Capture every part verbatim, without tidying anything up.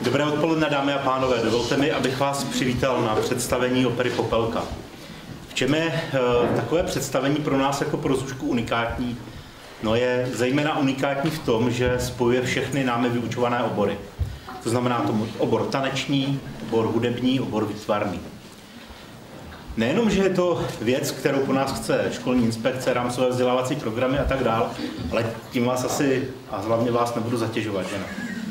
Dobré odpoledne, dámy a pánové. Dovolte mi, abych vás přivítal na představení opery Popelka. V čem je e, takové představení pro nás jako pro Zuzku unikátní? No je zejména unikátní v tom, že spojuje všechny námi vyučované obory. To znamená tomu obor taneční, obor hudební, obor výtvarný. Nejenom, že je to věc, kterou po nás chce školní inspekce, rámcové vzdělávací programy a tak dál, ale tím vás asi, a hlavně vás nebudu zatěžovat, že ne?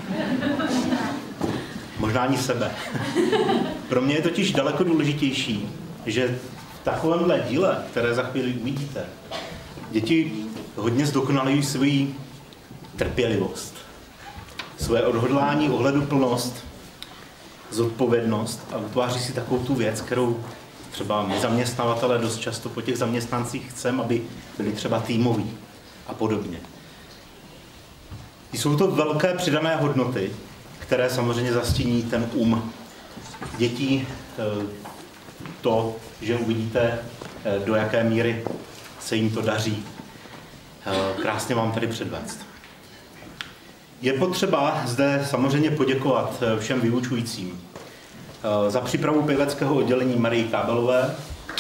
Možná ani sebe. Pro mě je totiž daleko důležitější, že v takovémhle díle, které za chvíli uvidíte, děti hodně zdokonalují svoji trpělivost, své odhodlání, ohleduplnost, zodpovědnost a utváří si takovou tu věc, kterou třeba my zaměstnavatelé dost často po těch zaměstnancích chceme, aby byli třeba týmoví a podobně. Jsou to velké přidané hodnoty, které samozřejmě zastíní ten um dětí, to, že uvidíte, do jaké míry se jim to daří krásně vám tady předvést. Je potřeba zde samozřejmě poděkovat všem vyučujícím za přípravu pěveckého oddělení Marii Kábelové,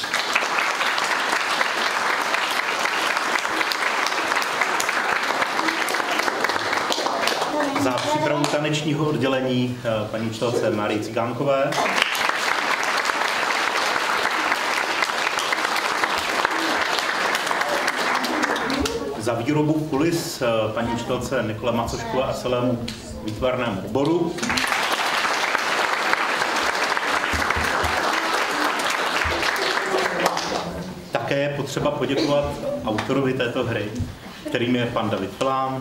za přípravu tanečního oddělení paní učitelce Marii Cigánkové, za výrobu kulis paní učitelce Nikole Macoškové a celému výtvarnému oboru, také je potřeba poděkovat autorovi této hry, kterým je pan David Plán.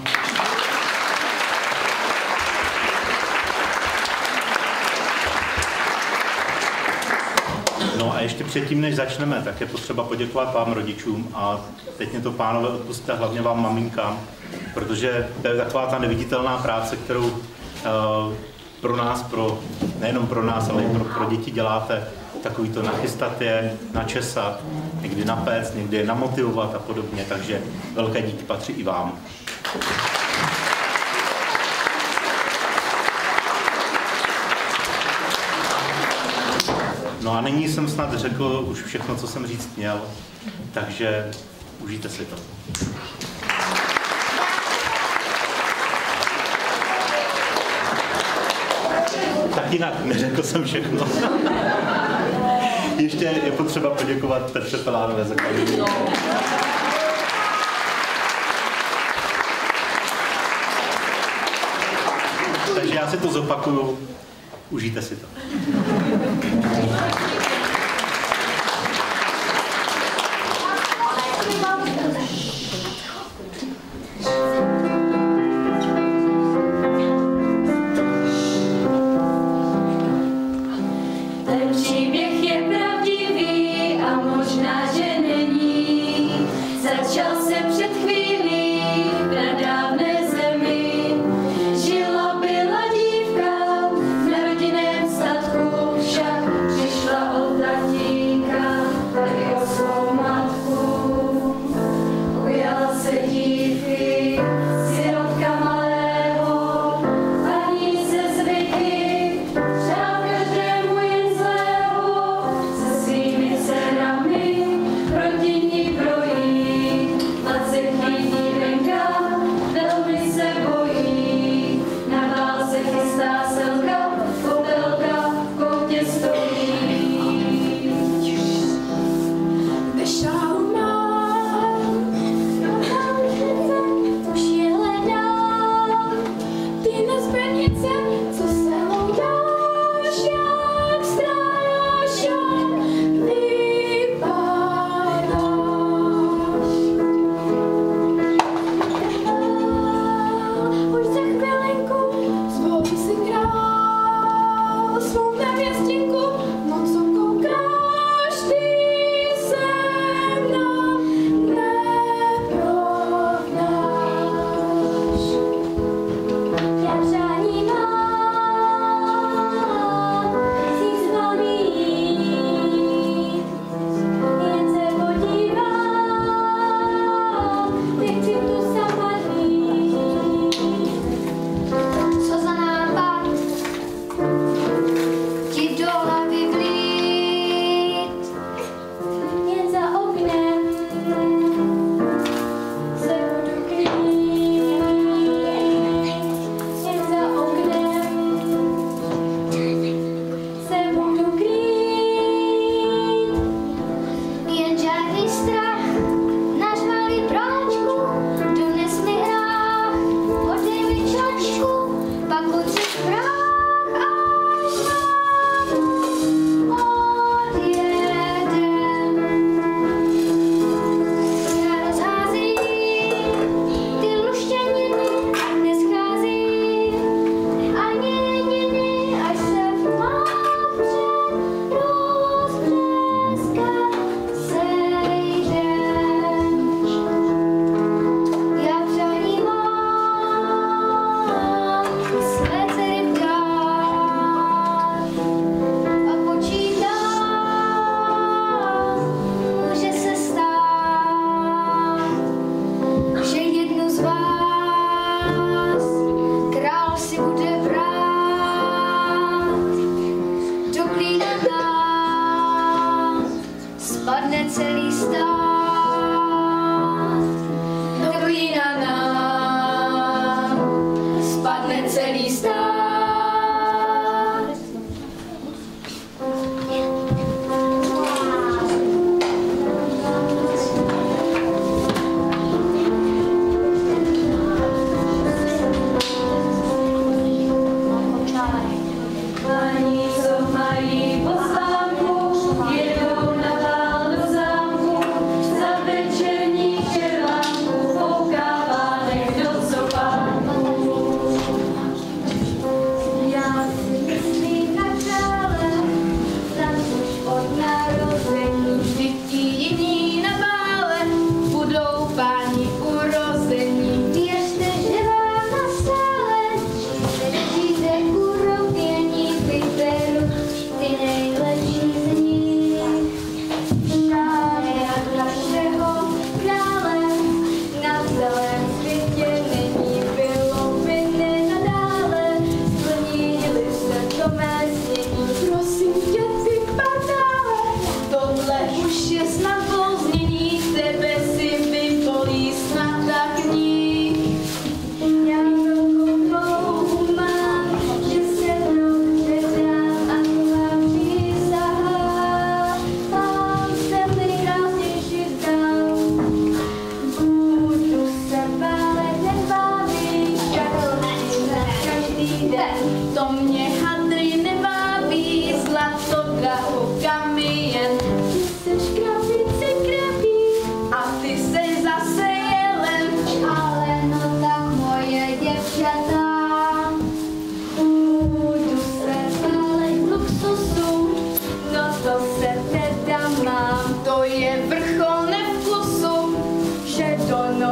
No a ještě předtím, než začneme, tak je potřeba poděkovat vám rodičům a teď mě to, pánové, odpusťte, hlavně vám maminkám, protože to je taková ta neviditelná práce, kterou uh, pro nás, pro, nejenom pro nás, ale i pro, pro děti děláte, takový to nachystat je, načesat, někdy napéct, někdy je namotivovat a podobně, takže velké díky patří i vám. No a nyní jsem snad řekl už všechno, co jsem říct měl, takže užijte si to. Tak jinak, neřekl jsem všechno. Ještě je potřeba poděkovat Petře Pelánové za kameru. Takže já si to zopakuju, užijte si to. Thank you.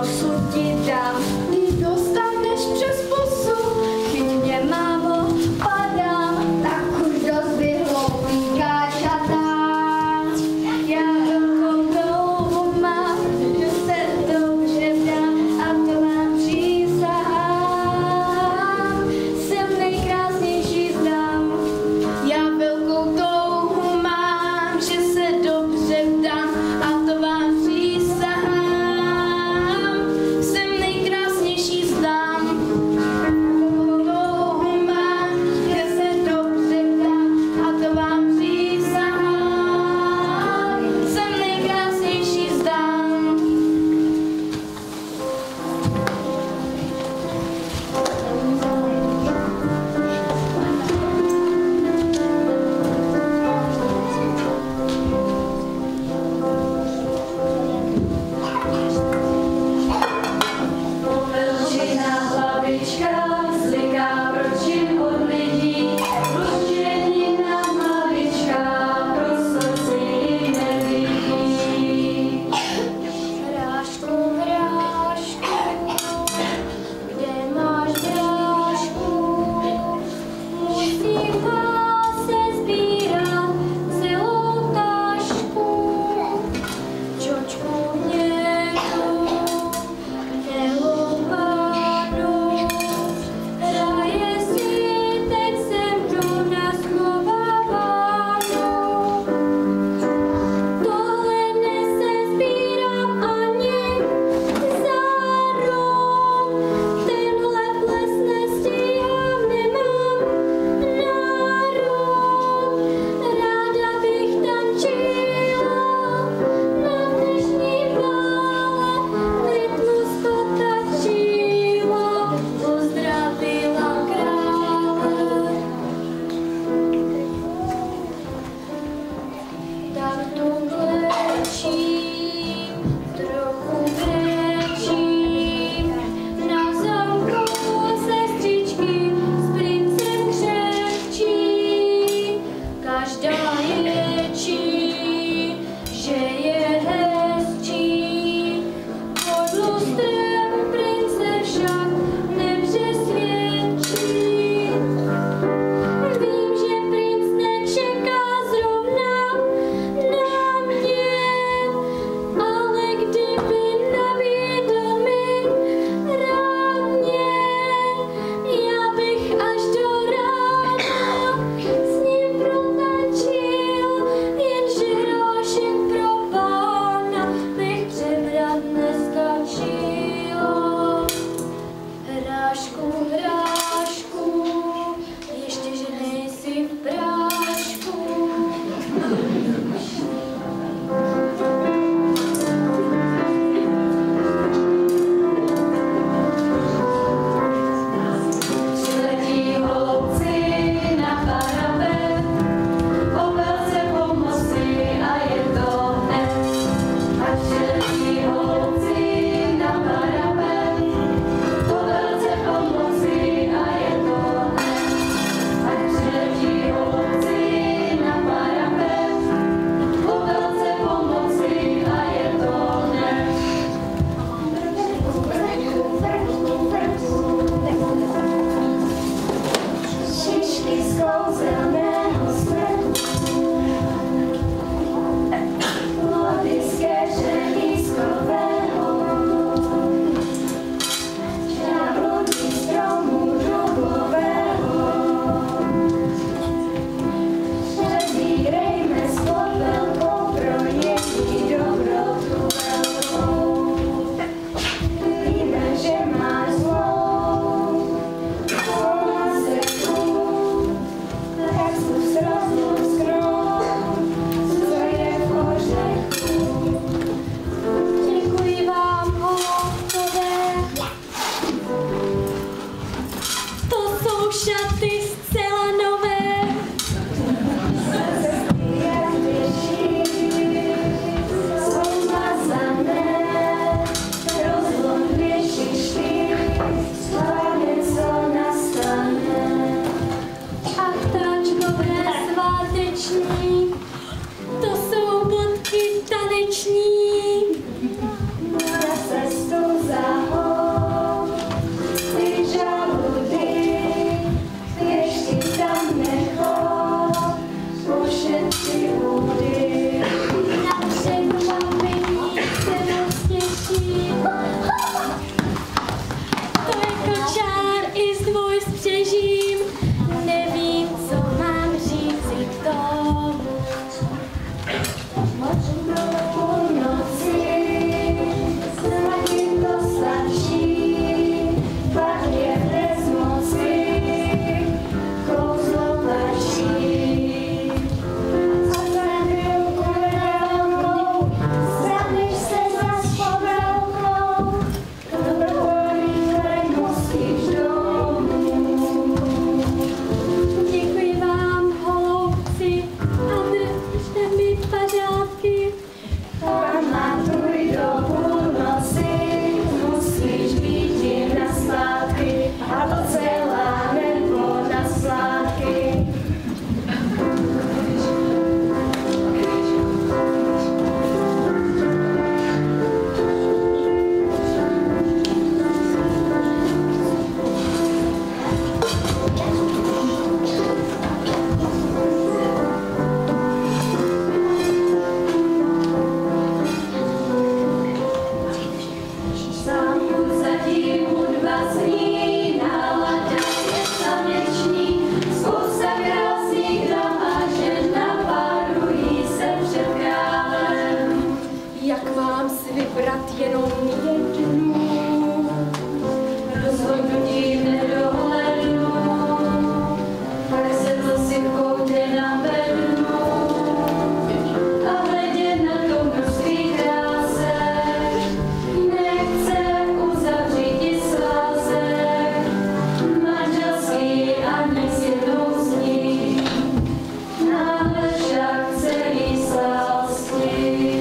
pusu ti dám. Ty dostaneš přes pusu, chyť mě, mámo, padám. Tak už dost vyhloupí káčata. Já velkou touhu mám, že se dobře vdám a to vám přísahám. Jsem nejkrásnější znám. Já velkou touhu mám, že se dobře vdám a to vám přísahám. krásný, nálada je slaneční, spousta krásných dam a žen napárují se před králem. Jak mám si vybrat jenom jednu, rozhodnutí v nedohlednu, pak se zase v koutě navednu a hledě na to množství krásek, nechce uzavřít i svazek, manželství ani s jednou z nich, náhle však celý z lásky.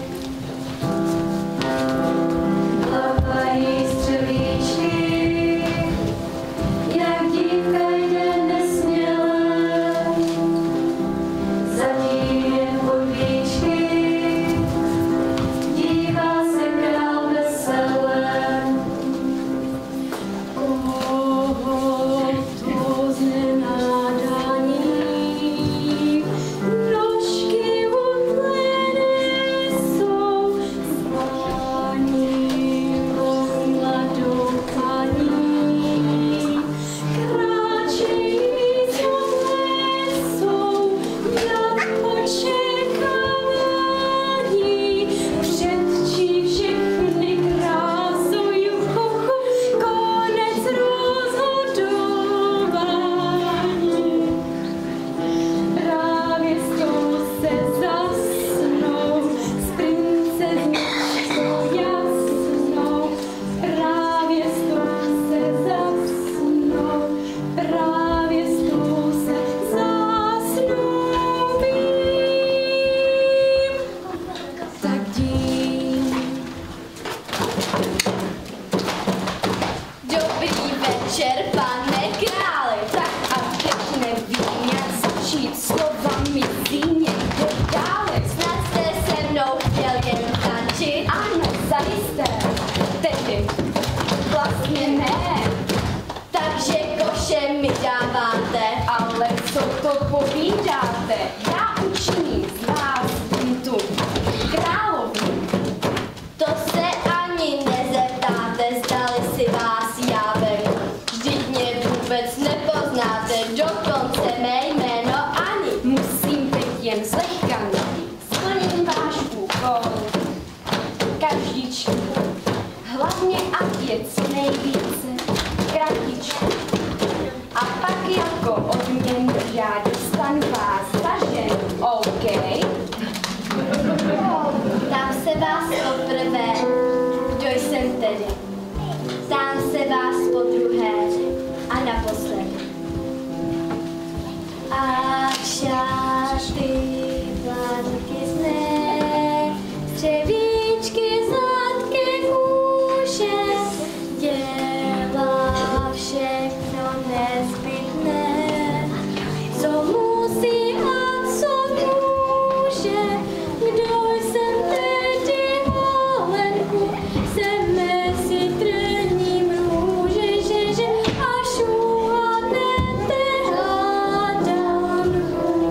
Plavají střevíčky, jak dívka jde nesměle, zatím jen podvíčky, dívá se král vesele. Koho to znenádání, nožky utlené jsou, zvání o mladou paní, kráčejí jsou nad očekávání, předčí všechny krásují konec rozhodování. Právě s tou se zasnou, s princezničkou jasnou, právě s tou se zasnou, právě s tou se zasnou vím. Tak dím. Dobrý večer, pane králi, tak a teď nevím, jak začít slovami zínějte dále. Snad jste se mnou chtěl jen tančit? Ano, zajisté, tedy vlastně ne. Takže koše mi dáváte, ale co to povídáte? Já učiním z vás tu královnu. To se ani nezeptáte, zdali si vás já beru. Vždyť mě vůbec nepoznáte, dokonce mé jméno ani. Musím teď jen zlehka najít, splním váš úkol. Každičku, hlavně ať je co nejvíce kratičku. A pak jako odměnu já dostanu vás za ženu, OK? Tam se vás poprvé, kdo jsem tedy. Tam se vás podruhé a naposledy. A šaty, plavky sné, střevíčky, zlatké kůže, dělá všechno nezbytné, co musí a co může. Kdo jsem tedy holenku, jsem mezi trním růže, že, že až uhladnete hádanku.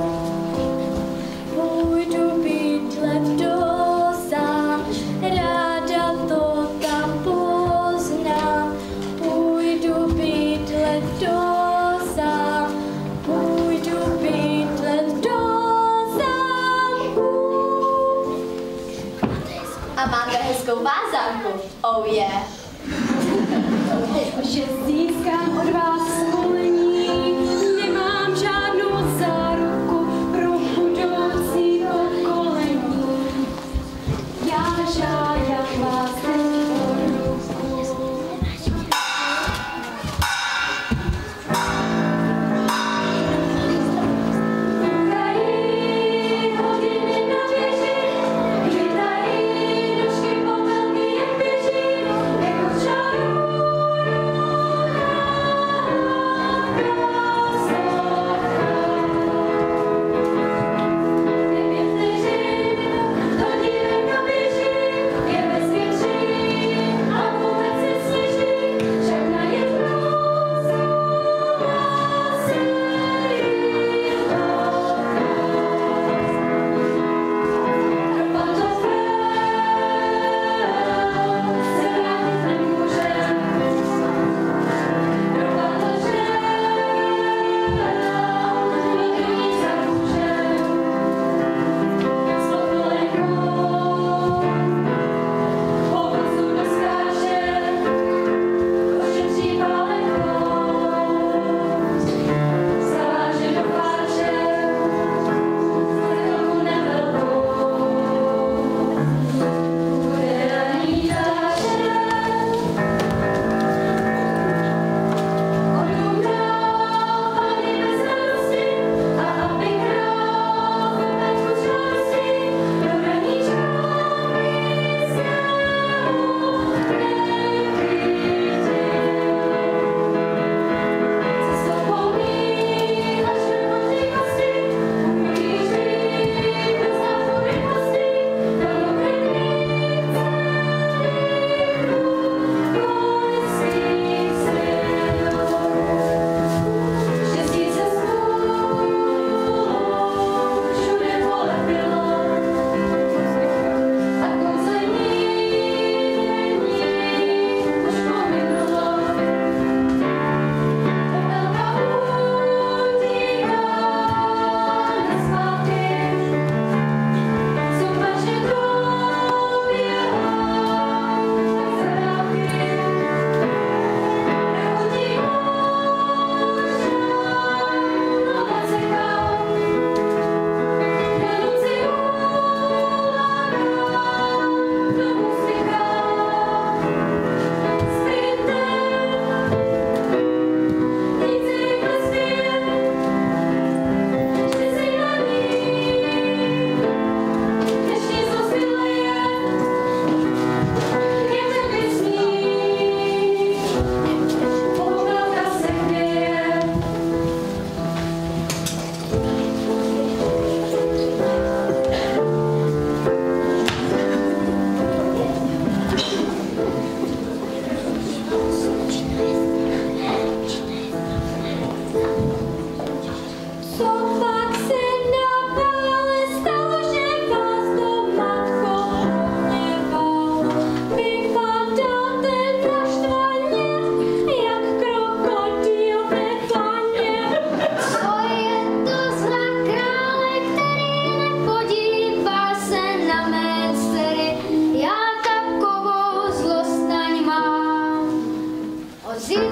Půjdu bydlet do sám, ráda to tam poznám. Půjdu bydlet do sám, půjdu bydlet do zámku. A máme hezkou vázánku, oh yeah. Že získám od vás svolení, nemám žádnou záruku pro budoucí pokolení. Já žádám vás teď o ruku. Kukají hodiny na věži, chytají nožky popelky, jak běží, jako čaru.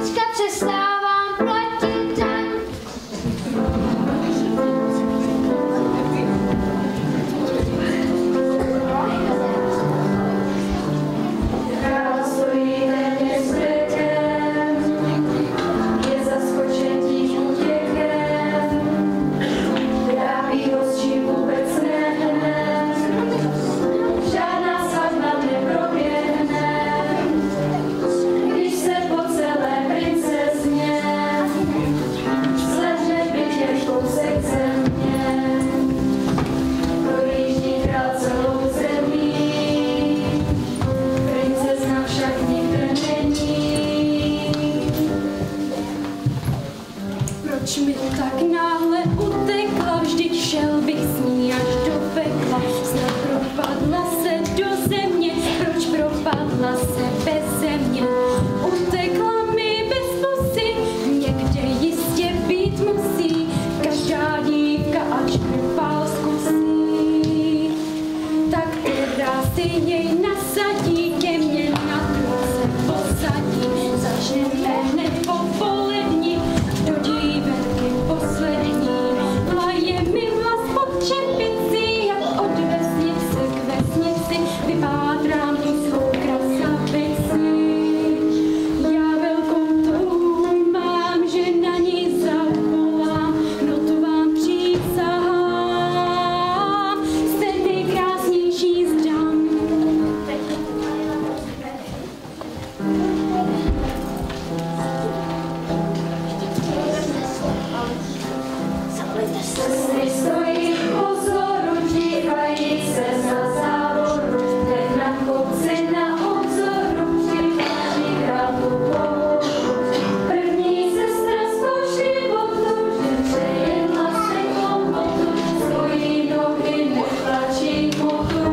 dneska přestávám platit daň. Proč mi tak náhle utekla, vždyť šel bych s ní až do pekla. Snad propadla se do země, proč propadla se beze mě? Utekla mi bez pusy, někde jistě být musí, každá dívka ač krpál zkusí. Tak teda si jej nasadí, ke mně na trůn se posadí, začneme hned po poledni, do dívenky poslední. Laje mi vlas pod čepici, jak od vesnice k vesnici, vypátrám tu svou krasavici. Já velkou touhu mám, že na ní zavolám, no to vám přísahám, jste nejkrásnější z dam. Sestry stojí pozoru, dívají se za závodu, hned na kopci na obzoru, přichází krátkou pohodu. První sestra zkouší životu, že přejedla se kompotu, svojí nohy netlačí motu.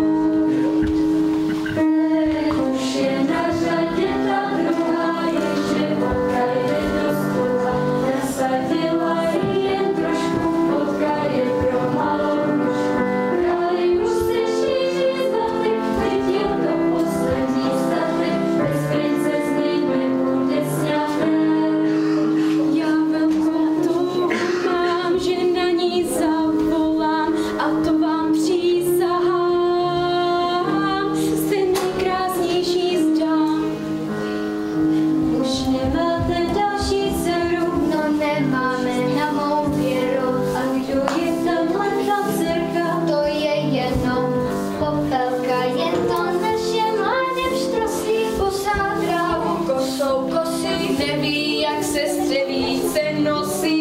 Už je na řadě ta druhá, jenže vodka je dost dlouhá, nasadila ji jen trošku. Vodka je pro malou dušu, brali už se šíří zmatek, teď je to poslední statek, bez princezny nebude sňatek. Já velkou touhu mám, že na ní zavolám, a to vám přísahám, jste nejkrásnější z dam. Už nemáte další dceru, no nemáme na mou věru. A kdo je tamhle ta dcerka? To je jenom popelka, jen to naše mládě pštrosí, posá trávu kosou kosí, neví, jak se střevíce nosí.